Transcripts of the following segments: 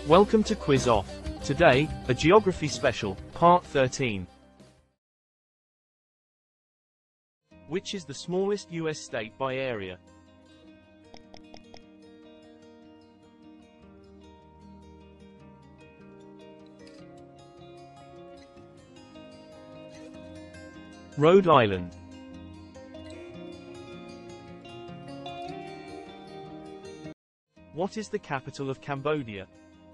Welcome to Quiz Off. Today, a geography special, part 13. Which is the smallest U.S. state by area? Rhode Island. What is the capital of Cambodia?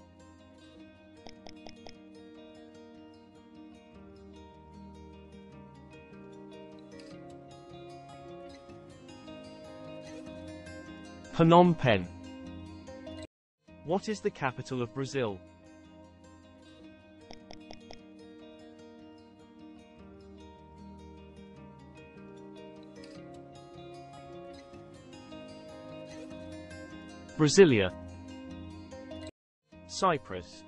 Phnom Penh. What is the capital of Brazil? Brasilia. Cyprus.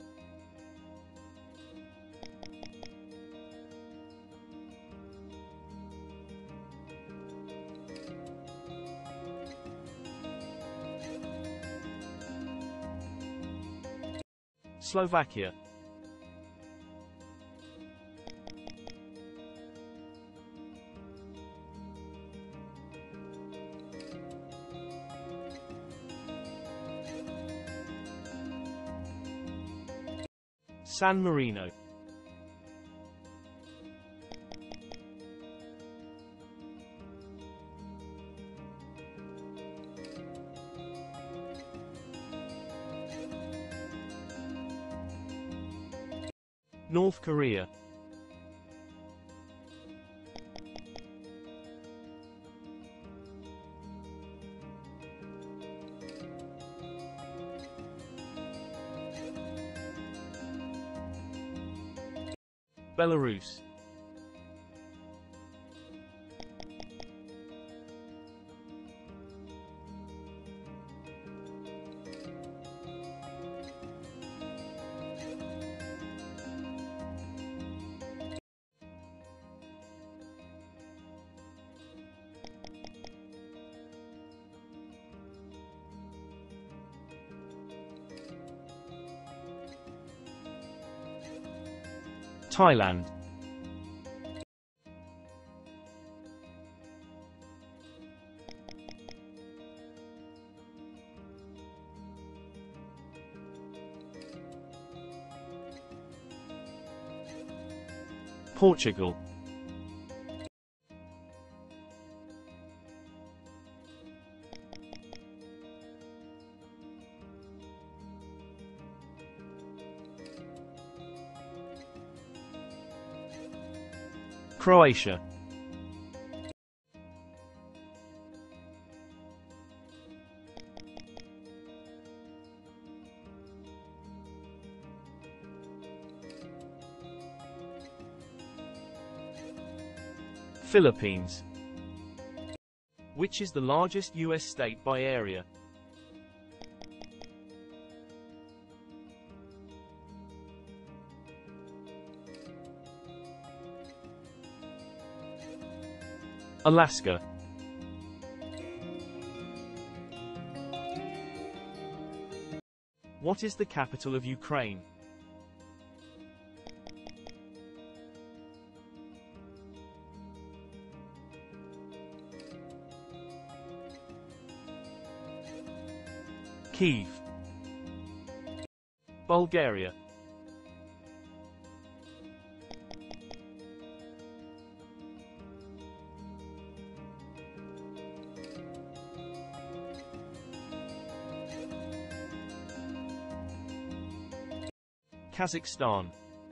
Slovakia. San Marino. North Korea. Belarus. Thailand. Portugal. Croatia. Philippines. Which is the largest U.S. state by area? Alaska. What is the capital of Ukraine? Kyiv. Bulgaria. Kazakhstan.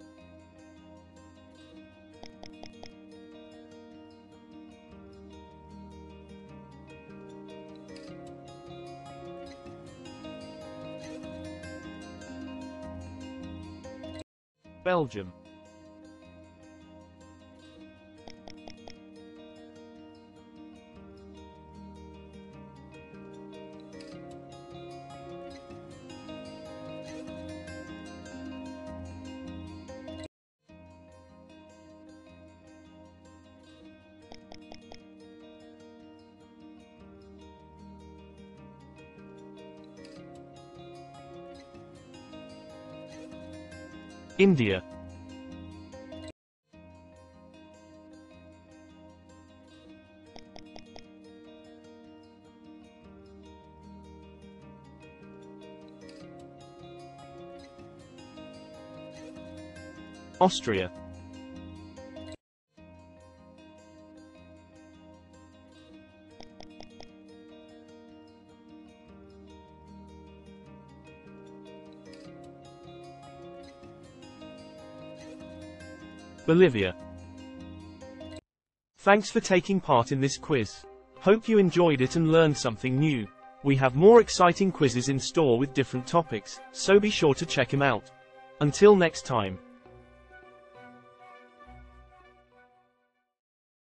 Belgium. India. Austria. Bolivia. Thanks for taking part in this quiz. Hope you enjoyed it and learned something new. We have more exciting quizzes in store with different topics, so be sure to check them out. Until next time.